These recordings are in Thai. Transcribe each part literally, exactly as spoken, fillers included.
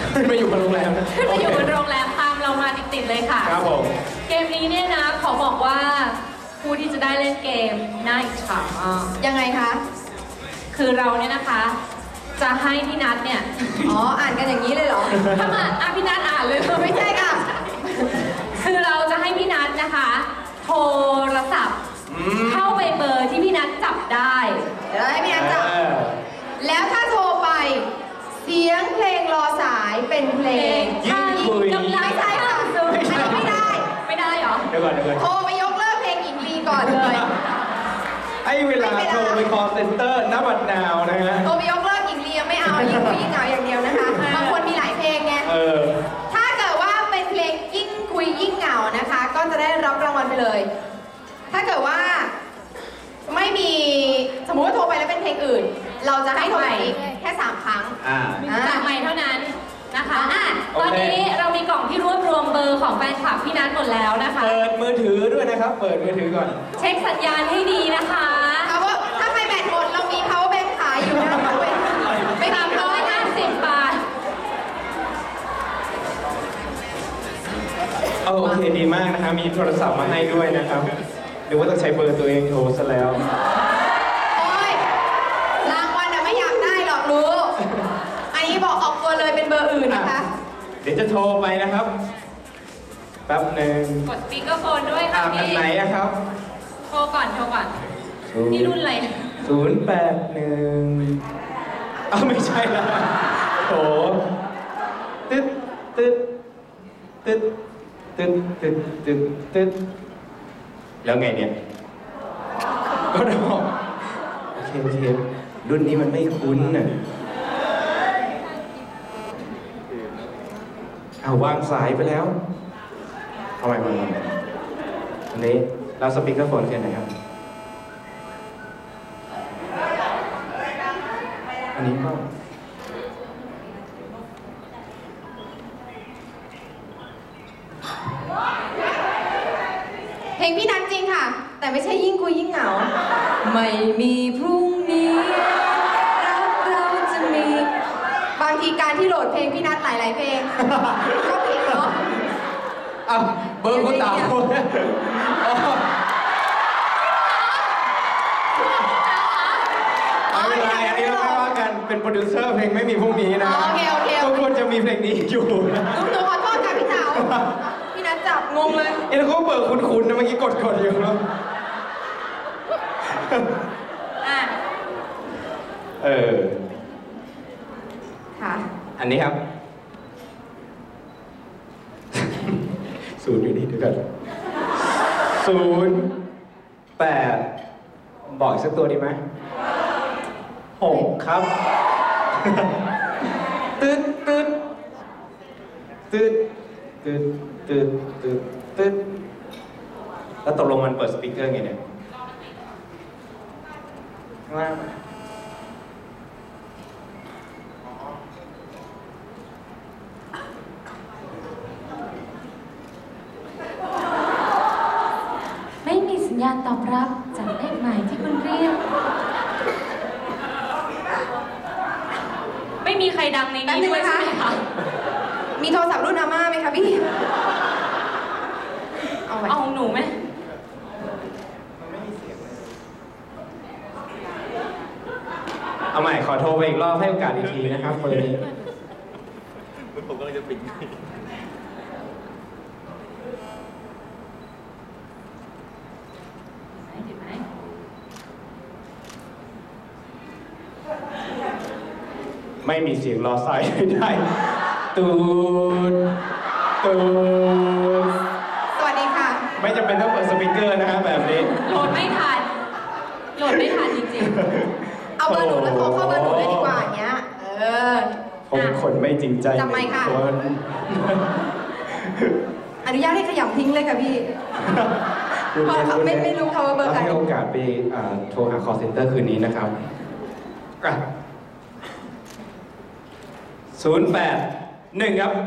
ขึ้นมาอยู่บนโรงแรมขึ้นมาอยู่บนโรงแรมตามเรามาติดๆเลยค่ะครับผมเกมนี้เนี่ยนะขอบอกว่าผู้ที่จะได้เล่นเกมน่าอิจฉามากยังไงคะคือเราเนี่ยนะคะจะให้พี่นัทเนี่ยอ๋ออ่านกันอย่างนี้เลยเหรอถ้ามาอ่ะพี่นัทอ่านเลยไม่ใช่ค่ะคือเราจะให้พี่นัทนะคะโทรศัพท์เข้าไปเบอร์ที่พี่นัทจับได้เดี๋ยวให้พี่นัทจับแล้วถ้าโทรไปเสียงเพลงรอสายเป็นเพลงยิ่งคุยกำลังใช่ค่ะไม่ได้ไม่ได้เหรอเดี๋ยวก่อนเดี๋ยวก่อนโทรไปยกเลิกเพลงหญิงลีก่อนเลยไอ้เวลาโทรไป call center หน้าบัดนาวนะฮะโทรไปยกเลิกหญิงลียังไม่เอายิ่งคุยยิ่งเหงาอย่างเดียวนะคะบางคนมีหลายเพลงไงถ้าเกิดว่าเป็นเพลงยิ่งคุยยิ่งเหงานะคะก็จะได้รับรางวัลไปเลยถ้าเกิดว่าไม่มีสมมติว่าโทรไปแล้วเป็นเพลงอื่นเราจะให้โทรไปแค่สามครั้งจากใหม่เท่านั้นนะคะอ่ะตอนนี้เรามีกล่องที่รวบรวมเบอร์ของแฟนคลับพี่นัทหมดแล้วนะคะเปิดมือถือด้วยนะครับเปิดมือถือก่อนเช็คสัญญาณให้ดีนะคะเพราะว่าถ้าไม่แบตหมดเรามี power bank ขายอยู่นะไม่สามร้อยห้าสิบบาทโอเคดีมากนะคะมีโทรศัพท์มาให้ด้วยนะครับหรือว่าต้องใช้เบอร์ตัวเองโทรซะแล้วโอ้ยรางวัลอะไม่อยากได้หรอกรู้อันนี้บอกออกตัวเลยเป็นเบอร์อื่นนะคะเดี๋ยวจะโทรไปนะครับแป๊บหนึ่งกดสปีกเกอร์โฟนด้วยค่ะพี่อันไหนอะครับโทรก่อนโทรก่อนนี่รุ่นอะไรศูนย์แปดหนึ่งอ้าวไม่ใช่ละโถตึ๊ดตึ๊ดตึ๊ดตึ๊ดตึ๊ดตึ๊ดตึ๊ดแล้วไงเนี่ยก็ดอกโอเคโอเครุ่นนี้มันไม่คุ้นน่ะเอาวางสายไปแล้วเอาใหม่มาอันนี้เราสปีกเกอร์โฟนแค่ไหนครับอันนี้ก็เพลงพี่นัทจริงค่ะแต่ไม่ใช่ยิ่งคุยยิ่งเหงาไม่มีพรุ่งนี้รักเราจะมีบางทีการที่โหลดเพลงพี่นัทหลายๆเพลงก็ผิดเนาะอ้าวเบอร์คุณเต๋าเอาเวลาอันนี้เราไม่ว่ากันเป็นโปรดิวเซอร์เพลงไม่มีพรุ่งนี้นะโอเคโอเคทุกคนจะมีเพลงนี้อยู่นะหนูขอโทษค่ะพี่เต๋าพี่นัทจับงงเลยเอ็นเขาเปิดคุ้นๆนะเมื่อกี้กดๆอยู่แล้วเออค่ะอันนี้ครับศูนย์อยู่นี่ด้วยกันศูนย์แปดบอกสักตัวดีไหมหกครับตึ๊ดตึ๊ดตึ๊ดตึ๊ดตึ๊ดตึ๊ดตึ๊ดแล้วตกลงมันเปิดสปีกเกอร์ไงเนี่ยข้างล่างไม่มีสัญญาณตอบรับจากเลขหมายที่คุณเรียกไม่มีใครดังในนี้ด้วยใช่ไหมคะมีโทรศัพท์รุ่นอาม่าไหมคะพี่เอาเอาของหนูไหมเอาใหม่ขอโทรไปอีกรอบให้โอกาสอีกทีนะครับเบอร์นี้ผมก็เลยจะปิดไม่มีเสียงรอสายได้ตูดตูดสวัสดีค่ะไม่จำเป็นต้องเปิดสปีกเกอร์นะฮะแบบนี้โหลดไม่ทันโหลดไม่ทันจริงๆเอาเบอร์หนูแล้วโทรเข้าเบอร์หนูเลยดีกว่าอย่างเงี้ยเออผมคนไม่จริงใจจำไม่ค่ะอนุญาตให้ขยำทิ้งเลยค่ะพี่เพราะไม่ไม่รู้เขาว่าเบอร์ใครให้โอกาสไปโทรหา call center คืนนี้นะครับศูนย์แปดหนึ่งครับ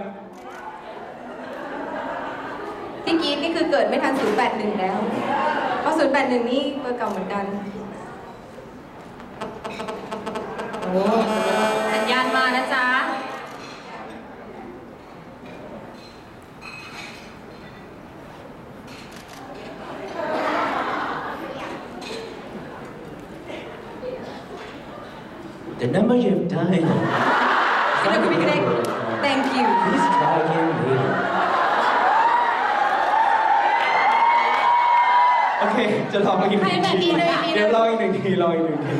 พี่กีดนี่คือเกิดไม่ทันศูนย์แปดหนึ่งแล้วเพราะศูนย์แปดหนึ่งนี่เบอร์เก่าเหมือนกันสัญญาณมานะจ๊ะ The number you've dialed. Can you repeat it? Thank you. Please try again later. โอเค จะลองอีกหนึ่งให้แบบนี้ทีเลยอีกทีเดี๋ยวลองอีกหนึ่งทีลองอีกหนึ่งที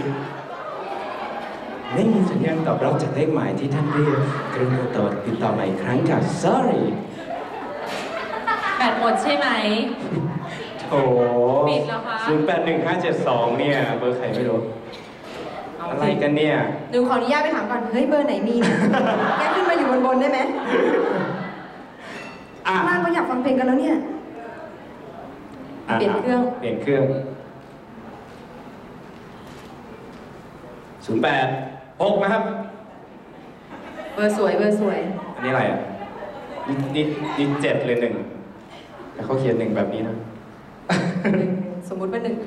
ไม่มีสัญญาณตอบรับจากเลขหมายที่ท่านเรียกกรุณาต่อติดต่อใหม่อีกครั้งค่ะ sorry แบตหมดใช่ไหมโถปิดแล้วคะศูนย์แปดหนึ่งห้าเจ็ดสองเนี่ย เบอร์ใครไม่รู้ อะไรกันเนี่ยหนูขออนุญาตไปถามก่อน เฮ้ย เบอร์ไหนมีเนี่ยแกขึ้นมาอยู่บนบนๆได้ไหมอ่ะข้างล่างก็อยากฟังเพลงกันแล้วเนี่ย เปลี่ยนเครื่องเปลี่ยนเครื่องศูนย์แปดหกนะครับเบอร์สวย เบอร์สวยอันนี้อะไรอ่ะนี่นี่นี่เจ็ดเลยหนึ่งแต่เขาเขียนหนึ่งแบบนี้นะสมมุติว่าหนึ่ง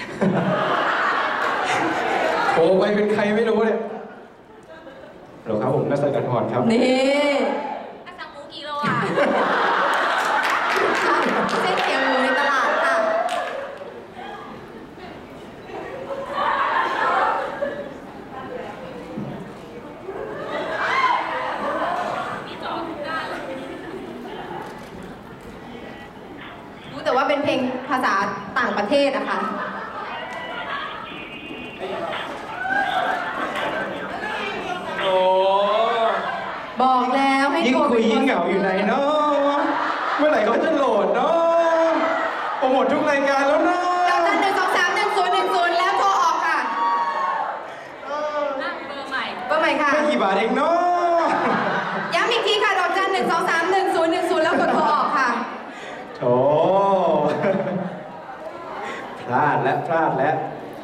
โทรไปเป็นใครไม่รู้เลยฮัลโหลครับผมนักแสดงพรครับนี่อาสั่งหมูกี่โลอ่ะเส้นเขียวหมูในตลาดค่ะ รู้แต่ว่าเป็นเพลงภาษาต่างประเทศนะคะโอ้บอกแล้วให้ยิ่งโทรคุยยิ่งเหงาอยู่ไหนเนาะเมื่อไหร่เขาจะโหลดเนาะโปรโมททุกรายการแล้วเนาะดาวจันหนึ่งสองสามหนึ่งศูนย์หนึ่งศูนย์แล้วโทรออกค่ะนั่งเบอร์ใหม่เบอร์ใหม่ค่ะไม่กี่บาทเองเนาะย้ำอีกทีค่ะดอกจันหนึ่งสองสามหนึ่งศูนย์หนึ่งศูนย์แล้วกดโทรออกค่ะโถพลาดแล้วพลาดแล้ว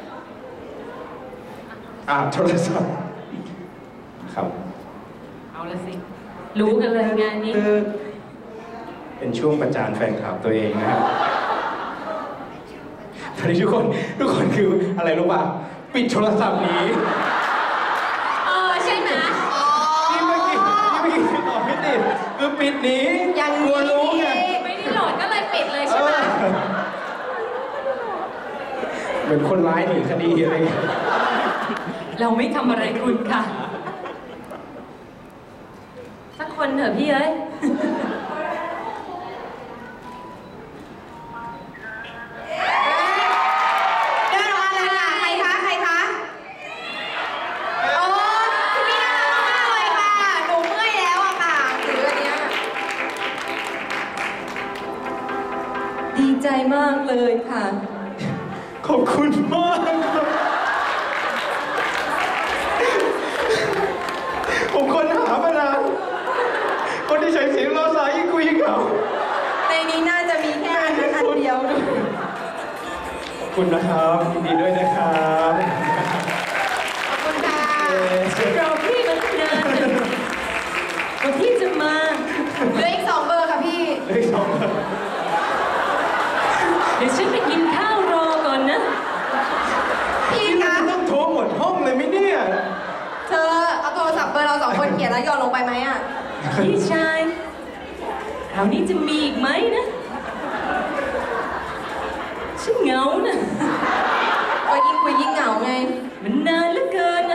อ่าโทรศัพท์ครับเอาละสิ รู้กันเลยงานนี้เป็นช่วงประจานแฟนคลับตัวเองนะครับตอนนี้ทุกคนทุกคนคืออะไรรู้ป่ะ ปิดโทรศัพท์หนี้เออ ใช่ไหมที่เมื่อกี้ที่เมื่อกี้คือตอบไม่ติดคือปิดหนี้อย่างกลัวรู้ไงนี้ไม่ได้โหลดก็เลยปิดเลยใช่ไหมเออเหมือนคนร้ายหนีคดีอะไรเงี้ยเราไม่ทำอะไรคุณค่ะ สักคนเถอะพี่เอ้ยเดินออกมาเลยค่ะ ใครคะ ใครคะ โอ้คุณพี่น่ารักมากเลยค่ะ หนูเมื่อยแล้วอะค่ะถืออันเนี้ยดีใจมากเลยค่ะขอบคุณมากครับผมคนหามานานคนที่ใช้เสียงรอสายยิ่งคุยยิ่งเหงาในนี้น่าจะมีแค่อันนั้นอันเดียวขอบคุณนะครับยินดีด้วยนะครับขอบคุณค่ะรอพี่มาตั้งนานเลยกว่าพี่จะมาเหลืออีกสองเบอร์ค่ะพี่เลขสองเดี๋ยวฉันไปกินข้าวรอก่อนนะพี่นี่คะต้องโทรหมดห้องเลยไหมเนี่ยเธอเอาโทรศัพท์เบอร์เราสองคนเขียนแล้วโยนลงไปไหมอะพี่ชายคราวนี้จะมีอีกไหมนะ ฉันเหงานะก็ยิ่งคุยยิ่งเหงาไงมันนานเหลือเกินนะ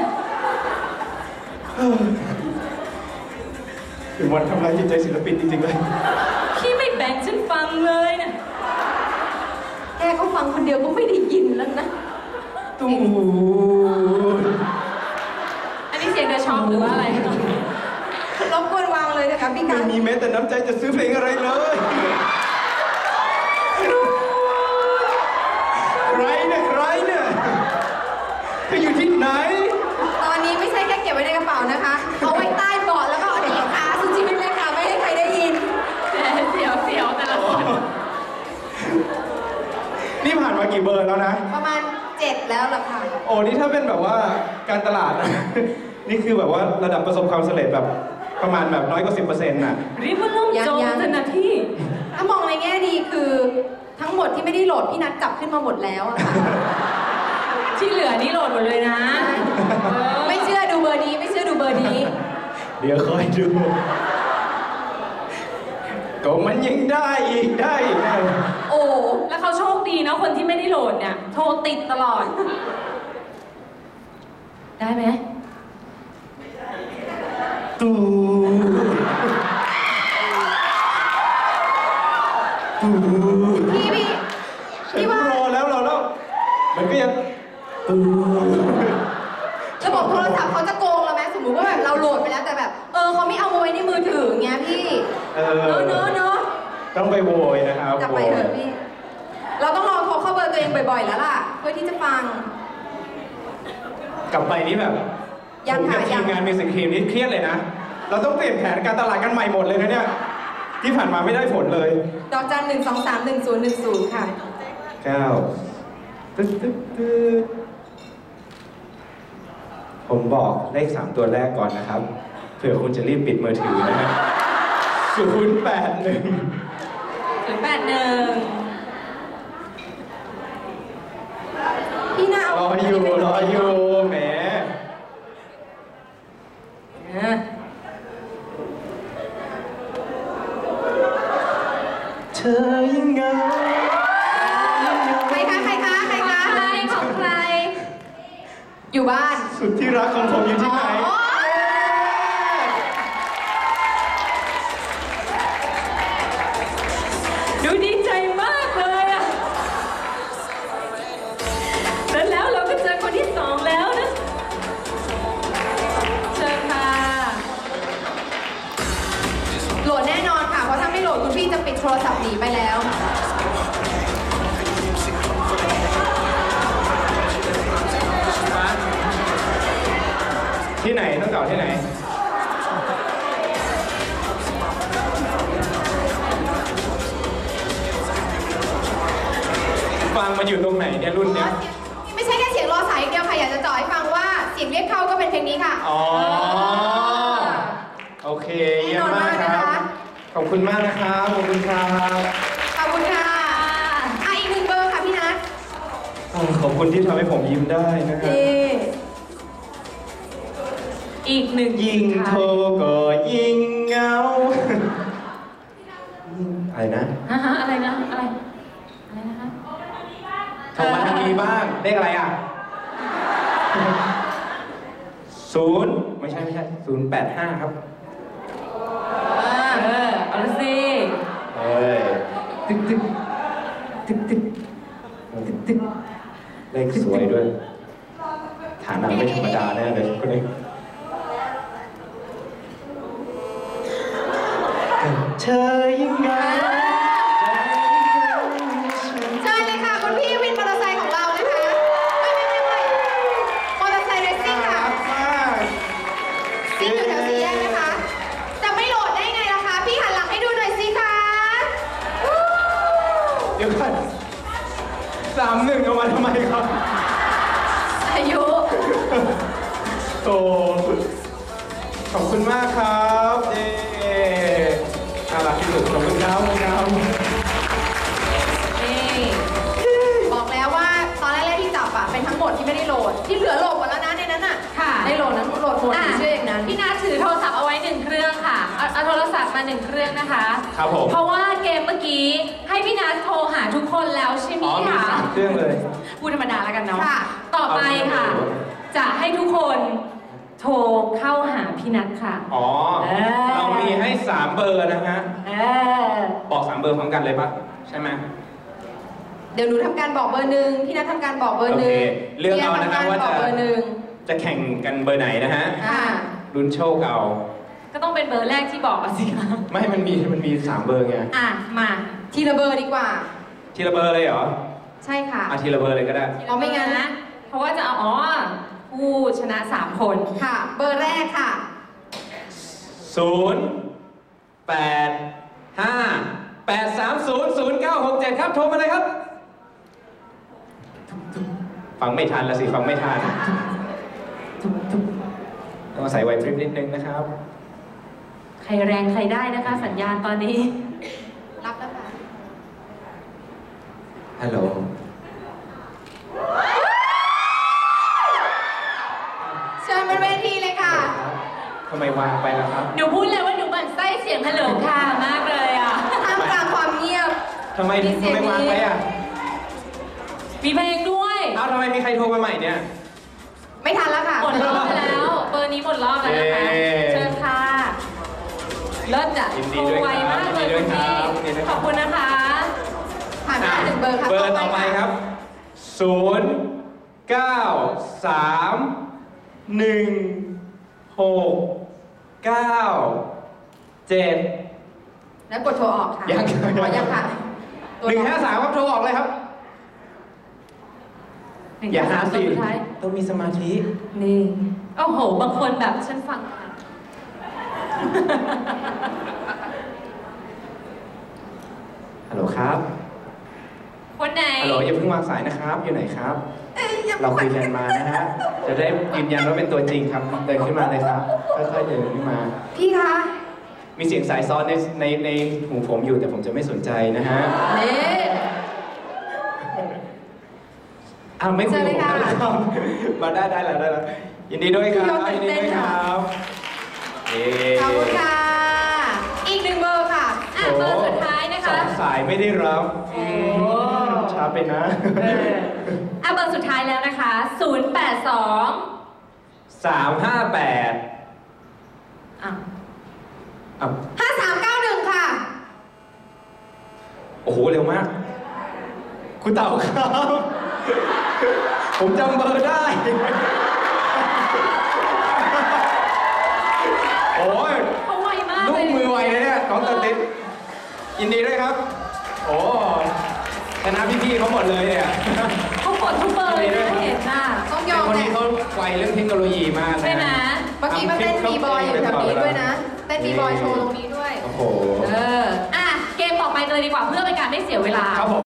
ถึงวันทำลายจิตใจศิลปินจริงๆเลยพี่ไม่แบ่งฉันฟังเลยนะแค่เขาฟังคนเดียวก็ไม่ได้ยินแล้วนะตูดอันนี้เสียงเดอะช็อปหรือว่าอะไรรบกวนวางเลยนะคะพี่ไม่กันมีแม้แต่น้ำใจจะซื้อเพลงอะไรเลยใครเนี่ยใครเนี่ยเธออยู่ที่ไหนตอนนี้ไม่ใช่แค่เก็บไว้ในกระเป๋านะคะ เอาไว้ใต้เบาะแล้วก็เอาหนีบขาสุดชีวิตเลยค่ะ ไม่ให้ใครได้ยินเสียวเสียวแต่ละคนนี่ผ่านมากี่เบอร์แล้วนะประมาณเจ็ดแล้วล่ะค่ะโอ้ นี่ถ้าเป็นแบบว่าการตลาดนะ นี่คือแบบว่าระดับประสบความสำเร็จแบบประมาณแบบน้อยกว่าสิบเปอร์เซ็นต์น่ะรีบมาล่มจมยังๆเถอะนะพี่ถ้ามองในแง่ดีคือทั้งหมดที่ไม่ได้โหลดพี่นัดจับขึ้นมาหมดแล้วอะค่ะที่เหลือนี่โหลดหมดเลยนะเออไม่เชื่อดูเบอร์นี้ ไม่เชื่อดูเบอร์นี้เดี๋ยวคอยดู ก็มันยังได้อีกได้อีกได้โอ้แล้วเขาโชคดีนะคนที่ไม่ได้โหลดเนี่ย โทรติดตลอด ได้ไหมตูตูพี่พี่พี่ว่ารอแล้วรอแล้วมันก็ยังตูระบบโทรศัพท์เขาจะโกงเราไหมสมมุติว่าแบบเราโหลดไปแล้วแต่แบบเออเขาไม่เอามาไว้ในมือถืออย่างเงี้ยพี่เอเนออะเนอะเนอะต้องไปโวยนะครับจับไปเถอะพี่ เราต้องลองโทรเข้าเบอร์ตัวเองบ่อยๆแล้วล่ะ เพื่อที่จะฟังกลับไปนี่แบบยังผมกับค่ะทียัมงงานมิวสิกทีมนี่เครียดเลยนะ เราต้องเปลี่ยนแผนการตลาดกันใหม่หมดเลยนะเนี่ย ที่ผ่านมาไม่ได้ผลเลยดอกจันหนึ่งสองสามหนึ่งศูนย์หนึ่งศูนย์ค่ะเก้าตึ๊ดตึ๊ดตึ๊ดผมบอกเลขสามตัวแรกก่อนนะครับ เผื่อคุณจะรีบปิดมือถือนะฮะศูนย์แปดหนึ่งศูนย์แปดหนึ่งพี่น่าร เอาออยู่รออยู่แหม เธอยังไงใครคะใครคะใครคะใครของใครอยู่บ้านสุดที่รักของผมอยู่ที่ไหนอ๋อดูดีใจมากเลยอ่ะแล้วแล้วเราก็เจอคนที่สองแล้วนะ เชิญค่ะโหลดแน่นอนค่ะ เพราะถ้าไม่โหลดคุณพี่จะปิดโทรศัพท์หนีไปแล้วที่ไหนต้องเก่าที่ไหน ฟังมันอยู่ตรงไหนเนี่ยรุ่นเนี้ยไม่ใช่แค่เสียงรอสายอย่างเดียวค่ะ อยากจะจ่อให้ฟังว่าเสียงเรียกเข้าก็เป็นเพลงนี้ค่ะอ๋อ โอเค เยี่ยมมากครับแน่นอนมากนะคะขอบคุณมากนะครับ ขอบคุณครับขอบคุณค่ะอ่ะอีกหนึ่งเบอร์ค่ะพี่นัทอ๋อขอบคุณที่ทำให้ผมยิ้มได้นะครับนี่อีกหนึ่งยิ่งโทรก็ยิ่งเหงา อะไรนะฮะฮะอะไรนะ อะไร อะไรนะคะโทรมาทางนี้บ้างเลขอะไรอ่ะศูนย์ไม่ใช่ไม่ใช่ศูนย์แปดห้าครับเออ เอาละสิเอ้ยตึ๊กตึ๊กตึ๊กตึ๊กตึ๊กตึ๊กเลขสวยด้วย ฐานะไม่ธรรมดาแน่เลยคนนี้เธอยังไงเชิญเลยค่ะคุณพี่วินมอเตอร์ไซค์ของเรานะคะไม่ไม่ไม่ไม่มอเตอร์ไซค์เรซซิ่งน่าค่ะรักมากซิ่งอยู่แถวสี่แยกนะคะ จะไม่โหลดได้ไงล่ะคะ พี่หันหลังให้ดูหน่อยสิคะวู้เดี๋ยวก่อนสามหนึ่งเอามาทำไมครับอายุโตขอบคุณมากครับเย้น่ารักที่สุดขอบคุณครับขอบคุณครับนี่บอกแล้วว่าตอนแรกๆที่จับอะเป็นทั้งหมดที่ไม่ได้โหลด ที่เหลือโหลดหมดแล้วนะในนั้นอะค่ะได้โหลดนั้นโหลดหมดอ่ะชื่ออย่างนั้นพี่นาถือโทรศัพท์เอาไว้หนึ่งเครื่องค่ะ เอาเอาโทรศัพท์มาหนึ่งเครื่องนะคะครับผมเพราะว่าเกมเมื่อกี้ให้พี่นาโทรหาทุกคนแล้วใช่ไหมอ๋อมีคะสามเครื่องเลยพูดธรรมดาแล้วกันเนาะค่ะต่อไปค่ะเอาจะให้ทุกคนโทรเข้าหาพี่นัทค่ะอ๋อเออเรามีให้สามเบอร์นะฮะเออบอกสามเบอร์พร้อมกันเลยปะใช่ไหมเดี๋ยวหนูทำการบอกเบอร์หนึ่งพี่นัททำการบอกเบอร์หนึ่งโอเคเลือกเอานะครับว่าจะเบียร์ทำกรบอกเบอร์หนึ่งจะแข่งกันเบอร์ไหนนะฮะอ่าลุ้นโชคเอาก็ต้องเป็นเบอร์แรกที่บอกอะสิคะไม่ มันมี มันมีสามเบอร์ไงอ่ะ มาทีละเบอร์ดีกว่าทีละเบอร์เลยเหรอใช่ค่ะอ่ะทีละเบอร์เลยก็ได้เพราะไม่งั้นนะเพราะว่าจะเอาอ๋อผู้ชนะสามคนค่ะ เบอร์แรกค่ะศูนย์ แปด ห้า แปด สาม ศูนย์ ศูนย์ เก้า หก เจ็ดครับ โทรมาเลยครับ ฟังไม่ทันละสิ ฟังไม่ทัน ต้องอาศัยไหวพริบนิดนึงนะครับใครแรงใครได้นะคะ สัญญาณตอนนี้รับแล้วค่ะฮัลโหลเชิญบนเวทีเลยค่ะทำไมวางไปล่ะครับหนูพูดเลยว่าหนูบั่นไส้เสียงฮัลโหลค่ะมากเลยอ่ะท่ามกลางความเงียบทำไมมีเสียทำงไมวางไปอ่ะมีเพลงด้วยเอ้าทำไมมีใครโทรมาใหม่เนี่ยไม่ทันแล้วค่ะหมดรอบไปแล้ว เบอร์นี้หมดรอบแล้วนะคะเย้เชิญค่ะเลิศอ่ะยินดีโทรด้วยไวครับมากเลยยินดีด้วยคุณพี่ครับยินดีด้วยครับขอบคุณนะคะผ่านไปหนึ่งเบอร์ค่ะเบอร์ต่อไปครับศูนย์เก้าสามหนึ่งหกเก้าเจ็ดแล้วกดโทรออกค่ะยังขอยังค่ะหนึ่งห้าสามครับโทรออกเลยครับ อย่าหาสิตัวสุดท้ายต้องมีสมาธินี่โอ้โห บางคนแบบฉันฟังค่ะฮัลโหลครับคนไหนฮัลโหลอย่าเพิ่งวางสายนะครับ อยู่ไหนครับ เราคุยกันมานะฮะ จะได้ยืนยันว่าเป็นตัวจริงครับ เดินขึ้นมาเลยครับ ค่อยๆเดินขึ้นมาพี่คะมีเสียงสายซ้อนในในในหูผมอยู่แต่ผมจะไม่สนใจนะฮะนี่อ้าวไม่คุยเชิญเลยค่ะกับผมมาได้ได้แล้วได้แล้วยินดีด้วยครับพี่ยกยินดีเต้นด้วยคค่ะรับเย้ขอบคุณค่ะ อีกหนึ่งเบอร์ค่ะอ่ะเบอร์สุดท้ายนะสคะองสายไม่ได้รับโอ้ช้าไปนะเอออ่ะเบอร์สุดท้ายแล้วนะคะ ศูนย์ แปด สองสามห้าแปดอ่ะอ้าวห้าสามเก้าหนึ่งค่ะโอ้โห เร็วมาก คุณเต่าครับ ผมจำเบอร์ได้ โอ้ยเขาไวมากลูเลกยมือไวเลยเนี่ยน้องเตติสยินดีด้วยครับ โอ้ชนะพี่ๆเขาหมดเลยเนี่ยเขากดทุกเบอร์เลยนะเห็นน่ะต้องยแต่อมคนแหนี้ละเขาไวเรื่องเทคโนโลยีมากนะใช่ไหมเมื่อกี้มาเต้นบีบอยอยู่แถวนี้ด้วยนะ เต้นบีบอยโชว์ตรงนี้ด้วยโอ้โหเออ อ่ะ เกมต่อไปกันเลยดีกว่าเพื่อเป็นการไม่เสียเวลาครับผม